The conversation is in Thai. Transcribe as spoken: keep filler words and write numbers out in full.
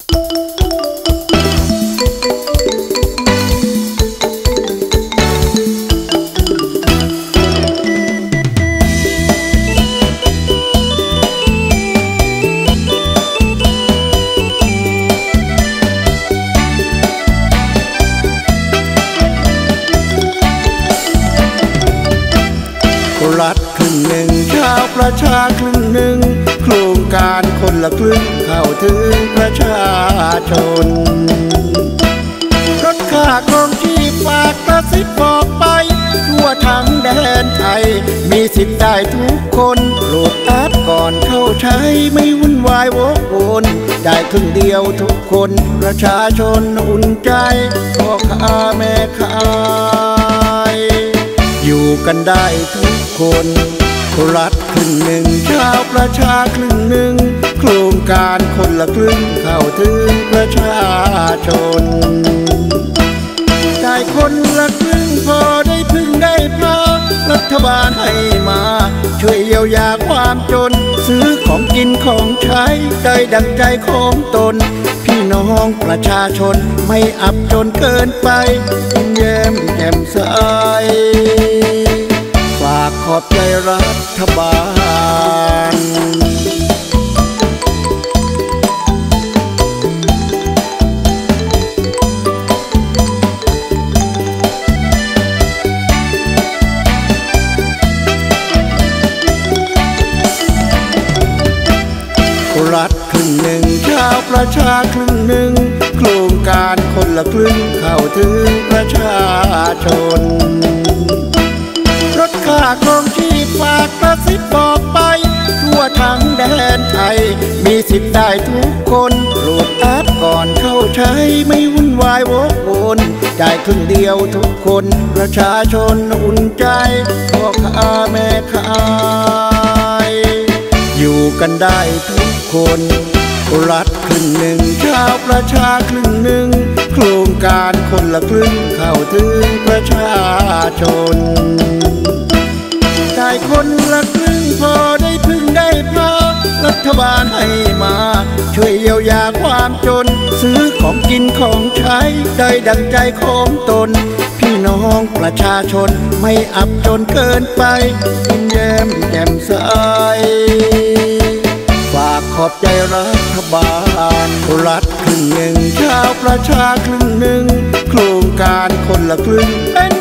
รัฐครึ่งหนึ่งชาวประชาครึ่งหนึ่งโครงการคนละครึ่งเข้าถึงประชาชนลดค่าครองชีพฝากกระซิบบอกไปทั่วทั้งแดนไทยมีสิทธิ์ได้ทุกคนโหลดแอปก่อนเข้าใช้ไม่วุ่นวายวกวนได้ครึ่งเดียวทุกคนประชาชนอุ่นใจพ่อค้าแม่ขายอยู่กันได้ทุกคนรัฐครึ่งหนึ่งชาวประชาครึ่งหนึ่งโครงการคนละครึ่งเข้าถึงประชาชนได้คนละครึ่งพอได้พึ่งได้พารัฐบาลให้มาช่วยเยียวยาความจนซื้อของกินของใช้ได้ดังใจของตนพี่น้องประชาชนไม่อับจนเกินไปยิ้มแย้มแจ่มใสฝากขอบใจรัฐบาลรัฐครึ่งหนึ่งชาวประชาครึ่งหนึ่งโครงการคนละครึ่งเข้าถึงประชาชนลดค่าครองชีพฝากกระซิบบอกไปทั่วทั้งแดนไทยมีสิทธิ์ได้ทุกคนโหลดแอปก่อนเข้าใช้ไม่วุ่นวายวกวนได้ครึ่งเดียวทุกคนประชาชนอุ่นใจพ่อค้าแม่ขายอยู่กันได้ทุกคนรัฐครึ่งหนึ่งชาวประชาครึ่งหนึ่งโครงการคนละครึ่งเข้าถึงประชาชนได้คนละครึ่งพอได้พึ่งได้พารัฐบาลให้มาช่วยเยียวยาความจนซื้อของกินของใช้ได้ดังใจของตนพี่น้องประชาชนไม่อับจนเกินไปยิ้มแย้มแจ่มใสฝากขอบใจรัฐบาลรัฐครึ่งหนึ่งชาวประชาครึ่งหนึ่งโครงการคนละครึ่งเป็น